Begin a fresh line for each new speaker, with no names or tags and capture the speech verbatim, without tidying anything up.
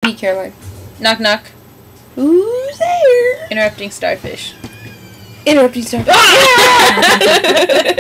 me, Caroline.
Knock knock.
Who's there?
Interrupting starfish.
Interrupting stuff.